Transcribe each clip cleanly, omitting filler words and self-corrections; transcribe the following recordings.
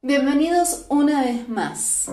Bienvenidos una vez más.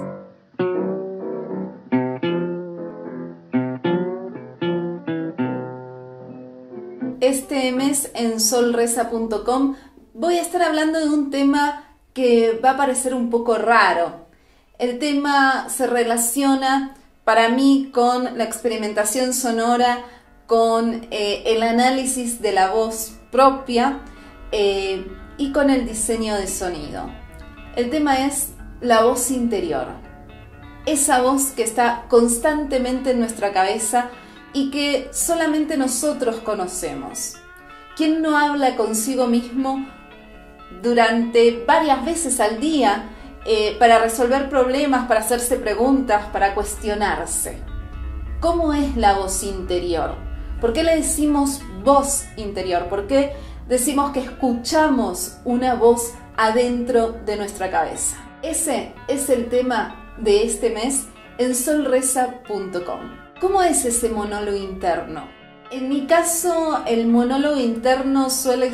Este mes en solreza.com voy a estar hablando de un tema que va a parecer un poco raro. El tema se relaciona para mí con la experimentación sonora, con el análisis de la voz propia y con el diseño de sonido. El tema es la voz interior, esa voz que está constantemente en nuestra cabeza y que solamente nosotros conocemos. ¿Quién no habla consigo mismo durante varias veces al día para resolver problemas, para hacerse preguntas, para cuestionarse? ¿Cómo es la voz interior? ¿Por qué le decimos voz interior? ¿Por qué decimos que escuchamos una voz adentro de nuestra cabeza? Ese es el tema de este mes en solreza.com. ¿Cómo es ese monólogo interno? En mi caso, el monólogo interno suele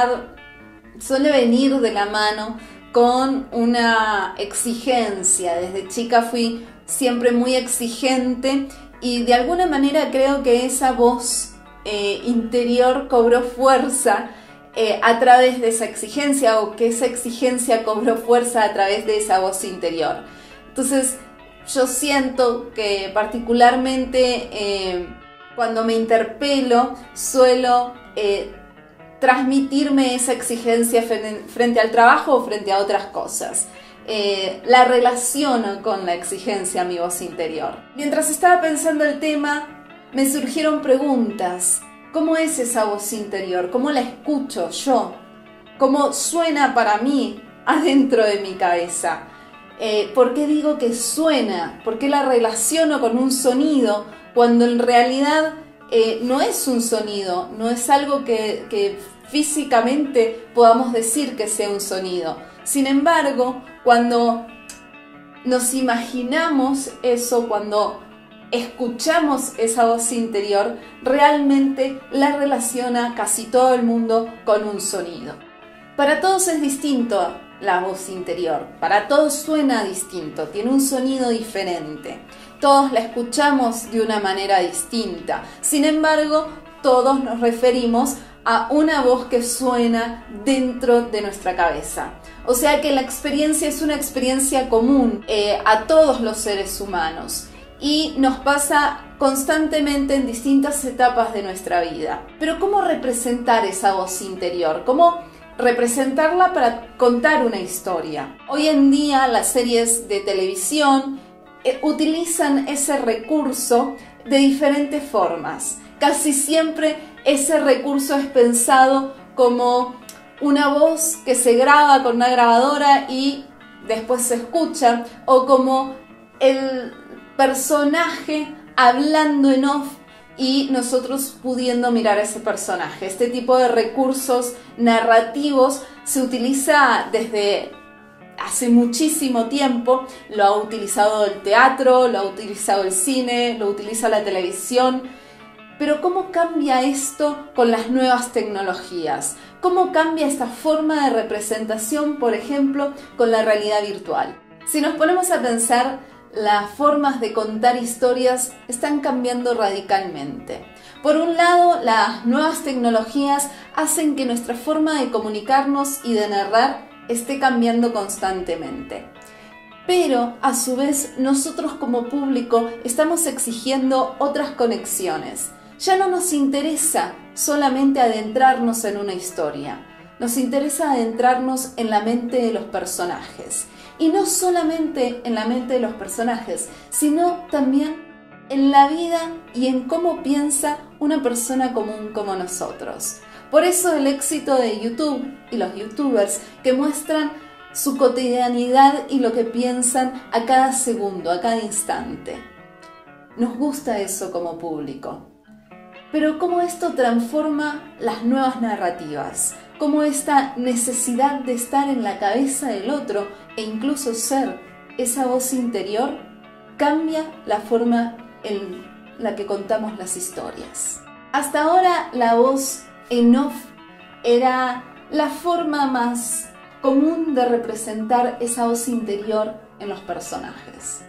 venir de la mano con una exigencia. Desde chica fui siempre muy exigente y de alguna manera creo que esa voz interior cobró fuerza a través de esa exigencia, o que esa exigencia cobró fuerza a través de esa voz interior. Entonces yo siento que particularmente cuando me interpelo suelo transmitirme esa exigencia frente al trabajo o frente a otras cosas. La relaciono con la exigencia, mi voz interior. Mientras estaba pensando el tema, me surgieron preguntas. ¿Cómo es esa voz interior? ¿Cómo la escucho yo? ¿Cómo suena para mí adentro de mi cabeza? ¿Por qué digo que suena? ¿Por qué la relaciono con un sonido cuando en realidad no es un sonido? No es algo que físicamente podamos decir que sea un sonido. Sin embargo, cuando nos imaginamos eso, cuando escuchamos esa voz interior, realmente la relaciona casi todo el mundo con un sonido. Para todos es distinto la voz interior, para todos suena distinto, tiene un sonido diferente. Todos la escuchamos de una manera distinta. Sin embargo, todos nos referimos a una voz que suena dentro de nuestra cabeza. O sea que la experiencia es una experiencia común a todos los seres humanos. Y nos pasa constantemente en distintas etapas de nuestra vida. Pero ¿cómo representar esa voz interior? ¿Cómo representarla para contar una historia? Hoy en día las series de televisión utilizan ese recurso de diferentes formas. Casi siempre ese recurso es pensado como una voz que se graba con una grabadora y después se escucha, o como el personaje hablando en off y nosotros pudiendo mirar a ese personaje. Este tipo de recursos narrativos se utiliza desde hace muchísimo tiempo. Lo ha utilizado el teatro, lo ha utilizado el cine, lo utiliza la televisión. Pero ¿cómo cambia esto con las nuevas tecnologías? ¿Cómo cambia esta forma de representación, por ejemplo, con la realidad virtual? Si nos ponemos a pensar, las formas de contar historias están cambiando radicalmente. Por un lado, las nuevas tecnologías hacen que nuestra forma de comunicarnos y de narrar esté cambiando constantemente. Pero, a su vez, nosotros como público estamos exigiendo otras conexiones. Ya no nos interesa solamente adentrarnos en una historia. Nos interesa adentrarnos en la mente de los personajes. Y no solamente en la mente de los personajes, sino también en la vida y en cómo piensa una persona común como nosotros. Por eso el éxito de YouTube y los youtubers que muestran su cotidianidad y lo que piensan a cada segundo, a cada instante. Nos gusta eso como público. Pero cómo esto transforma las nuevas narrativas, cómo esta necesidad de estar en la cabeza del otro e incluso ser esa voz interior cambia la forma en la que contamos las historias. Hasta ahora la voz en off era la forma más común de representar esa voz interior en los personajes.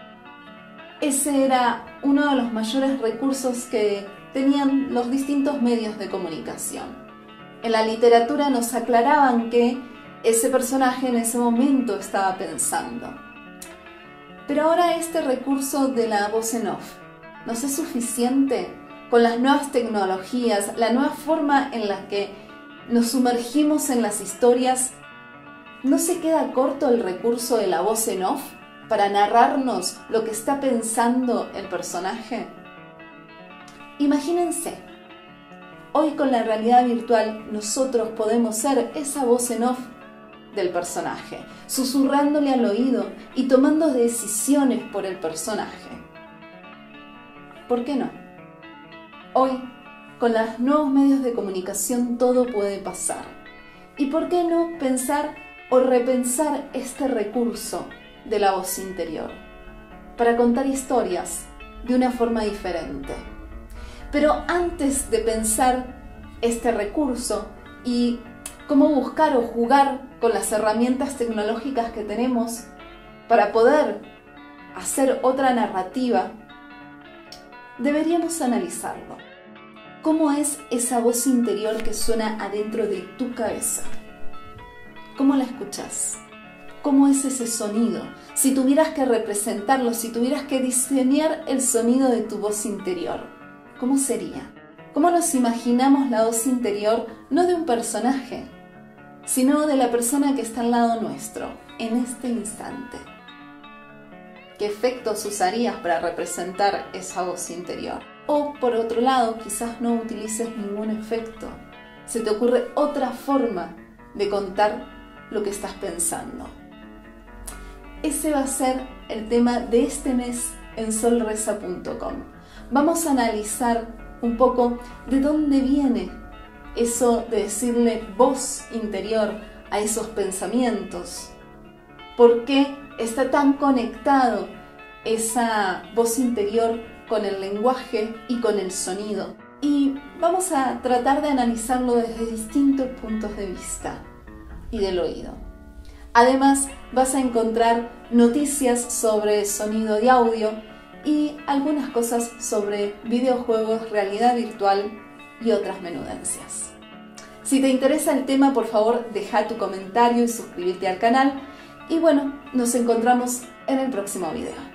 Ese era uno de los mayores recursos que tenían los distintos medios de comunicación. En la literatura nos aclaraban que ese personaje en ese momento estaba pensando. Pero ahora este recurso de la voz en off ¿nos es suficiente? Con las nuevas tecnologías, la nueva forma en la que nos sumergimos en las historias, ¿no se queda corto el recurso de la voz en off para narrarnos lo que está pensando el personaje? Imagínense, hoy con la realidad virtual nosotros podemos ser esa voz en off del personaje, susurrándole al oído y tomando decisiones por el personaje. ¿Por qué no? Hoy, con los nuevos medios de comunicación, todo puede pasar. ¿Y por qué no pensar o repensar este recurso de la voz interior para contar historias de una forma diferente? Pero antes de pensar este recurso y cómo buscar o jugar con las herramientas tecnológicas que tenemos para poder hacer otra narrativa, deberíamos analizarlo. ¿Cómo es esa voz interior que suena adentro de tu cabeza? ¿Cómo la escuchas? ¿Cómo es ese sonido? Si tuvieras que representarlo, si tuvieras que diseñar el sonido de tu voz interior, ¿cómo sería? ¿Cómo nos imaginamos la voz interior no de un personaje, sino de la persona que está al lado nuestro, en este instante? ¿Qué efectos usarías para representar esa voz interior? O por otro lado, quizás no utilices ningún efecto. Se te ocurre otra forma de contar lo que estás pensando. Ese va a ser el tema de este mes en solreza.com. Vamos a analizar un poco de dónde viene eso de decirle voz interior a esos pensamientos. ¿Por qué está tan conectado esa voz interior con el lenguaje y con el sonido? Y vamos a tratar de analizarlo desde distintos puntos de vista y del oído. Además, vas a encontrar noticias sobre sonido y audio y algunas cosas sobre videojuegos, realidad virtual y otras menudencias. Si te interesa el tema, por favor, deja tu comentario y suscríbete al canal. Y bueno, nos encontramos en el próximo video.